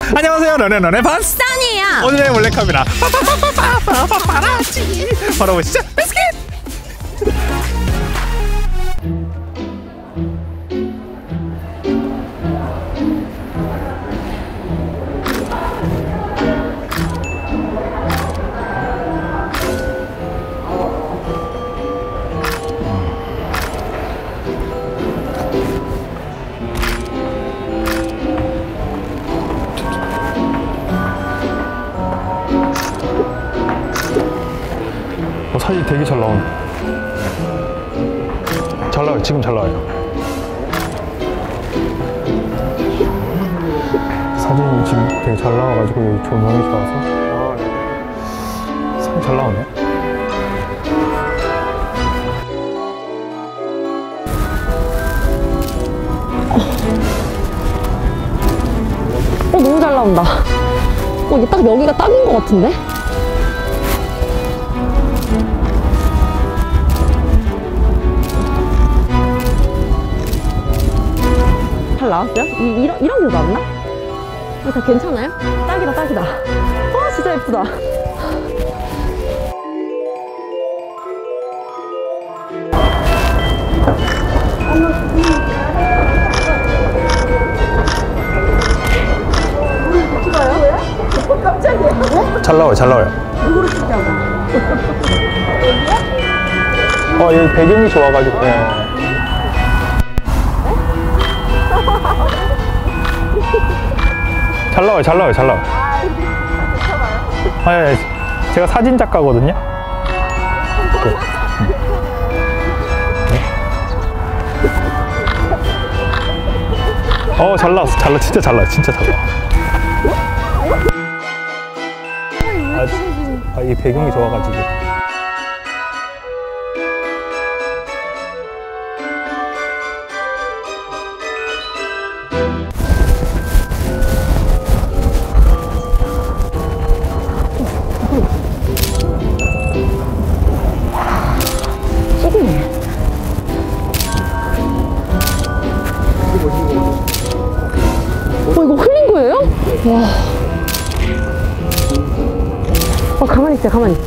안녕하세요, 런앤런의 써니예요. 오늘의 몰래카메라 파라치 바로 보시죠. 렛츠기! 사진 되게 잘 나오네. 잘 나와요. 지금 잘 나와요. 사진이 지금 되게 잘 나와가지고 여기 조명이 좋아서 사진 잘 나오네. 너무 잘 나온다. 이게 딱 여기가 딱인 것 같은데? 잘 나왔어요? 이런 게 나왔나? 다 괜찮아요? 딱이다, 딱이다. 와, 진짜 예쁘다. 깜짝이야. 잘 나와요, 잘 나와요. 누구를 찍자고? 여기 배경이 좋아가지고. 네. 잘 나와요, 잘 나와요, 잘 나와요. 예, 제가 사진 작가거든요. 잘 나왔어, 잘 나와, 진짜 잘 나와, 진짜 잘 나와. 이 배경이 좋아가지고. 이거 흘린 거예요? 와. 가만히 있어요, 가만히.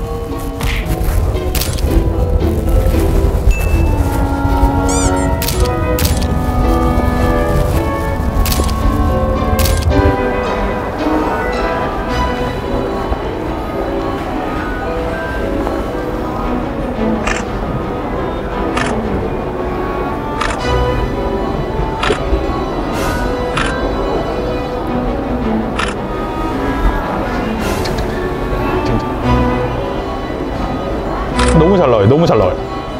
너무 잘 나와요, 너무 잘 나와요.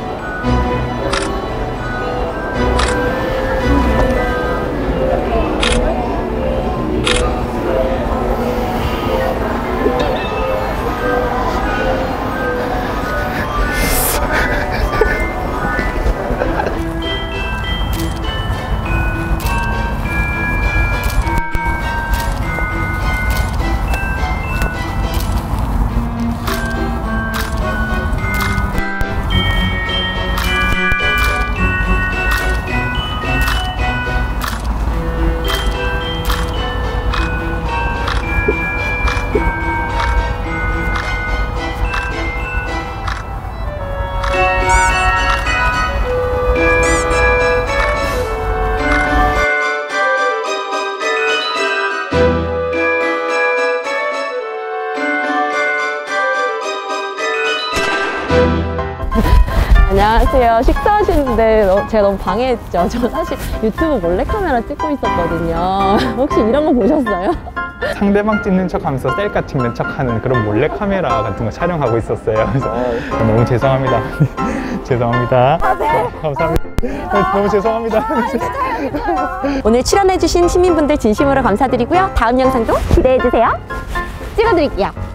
안녕하세요. 식사하시는데 제가 너무 방해했죠. 저 사실 유튜브 몰래카메라 찍고 있었거든요. 혹시 이런 거 보셨어요? 상대방 찍는 척 하면서 셀카 찍는 척 하는 그런 몰래카메라 같은 거 촬영하고 있었어요. 그래서 너무 죄송합니다. 죄송합니다. 네. 감사합니다. 너무 죄송합니다. 오늘 출연해주신 시민분들 진심으로 감사드리고요. 다음 영상도 기대해주세요. 찍어드릴게요.